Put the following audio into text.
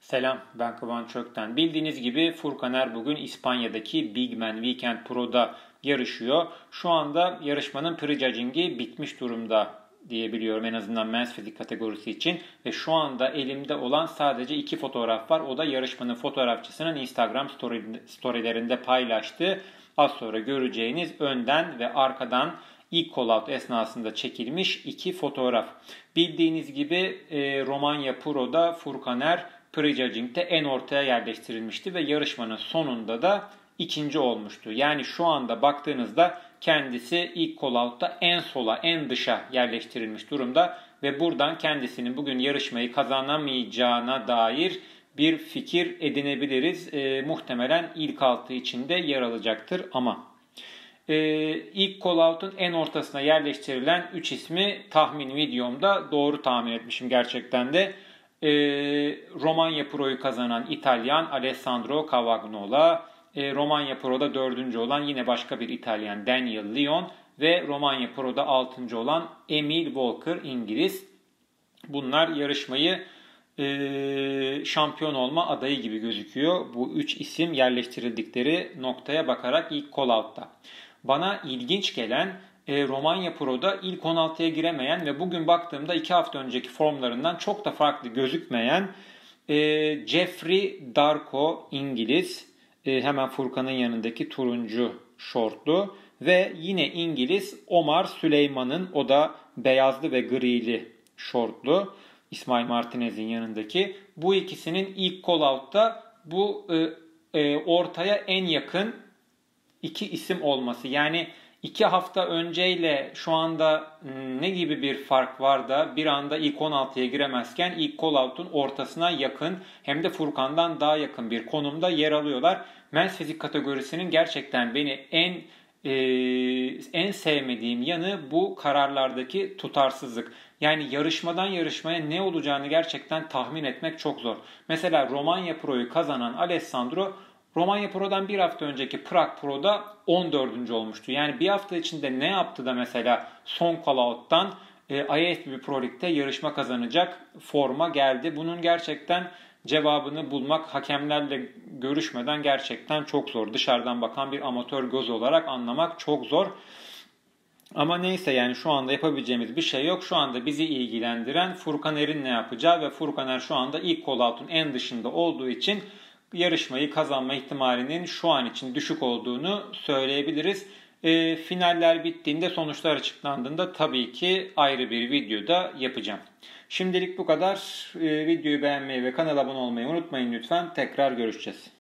Selam, ben Kıvanç Çökten. Bildiğiniz gibi Furkaner bugün İspanya'daki Big Man Weekend Pro'da yarışıyor. Şu anda yarışmanın prejudging'i bitmiş durumda diyebiliyorum, en azından Men's Fizik kategorisi için. Ve şu anda elimde olan sadece 2 fotoğraf var. O da yarışmanın fotoğrafçısının Instagram storylerinde paylaştığı, az sonra göreceğiniz önden ve arkadan ilk call-out esnasında çekilmiş 2 fotoğraf. Bildiğiniz gibi Romanya Pro'da Furkaner prejudging'de en ortaya yerleştirilmişti ve yarışmanın sonunda da ikinci olmuştu. Yani şu anda baktığınızda kendisi ilk call-out'ta en sola, en dışa yerleştirilmiş durumda ve buradan kendisinin bugün yarışmayı kazanamayacağına dair bir fikir edinebiliriz. Muhtemelen ilk 6 içinde yer alacaktır ama ilk call-out'un en ortasına yerleştirilen 3 ismi tahmin videomda doğru tahmin etmişim gerçekten de. Romanya Pro'yu kazanan İtalyan Alessandro Cavagnola, Romanya Pro'da 4. olan yine başka bir İtalyan Daniel Leon ve Romanya Pro'da 6. olan Emil Walker İngiliz. Bunlar yarışmayı şampiyon olma adayı gibi gözüküyor. Bu 3 isim yerleştirildikleri noktaya bakarak ilk call-out'ta. Bana ilginç gelen Romanya Pro'da ilk 16'ya giremeyen ve bugün baktığımda 2 hafta önceki formlarından çok da farklı gözükmeyen Jeffrey Darko İngiliz, hemen Furkan'ın yanındaki turuncu şortlu ve yine İngiliz Omar Süleyman'ın, o da beyazlı ve grili şortlu, İsmail Martinez'in yanındaki. Bu ikisinin ilk call-out'ta bu ortaya en yakın 2 isim olması. Yani 2 hafta önceyle şu anda ne gibi bir fark var da bir anda ilk 16'ya giremezken ilk call-out'un ortasına yakın, hem de Furkan'dan daha yakın bir konumda yer alıyorlar. Men's Fizik kategorisinin gerçekten beni en sevmediğim yanı bu kararlardaki tutarsızlık. Yani yarışmadan yarışmaya ne olacağını gerçekten tahmin etmek çok zor. Mesela Romanya Pro'yu kazanan Alessandro, Romanya Pro'dan bir hafta önceki Prag Pro'da 14. olmuştu. Yani bir hafta içinde ne yaptı da mesela son call-out'tan IFBB Pro League'de yarışma kazanacak forma geldi. Bunun gerçekten cevabını bulmak hakemlerle görüşmeden gerçekten çok zor. Dışarıdan bakan bir amatör göz olarak anlamak çok zor. Ama neyse, yani şu anda yapabileceğimiz bir şey yok. Şu anda bizi ilgilendiren Furkaner'in ne yapacağı ve Furkaner şu anda ilk call-out'un en dışında olduğu için yarışmayı kazanma ihtimalinin şu an için düşük olduğunu söyleyebiliriz. Finaller bittiğinde, sonuçlar açıklandığında tabii ki ayrı bir videoda yapacağım. Şimdilik bu kadar. Videoyu beğenmeyi ve kanala abone olmayı unutmayın lütfen. Tekrar görüşeceğiz.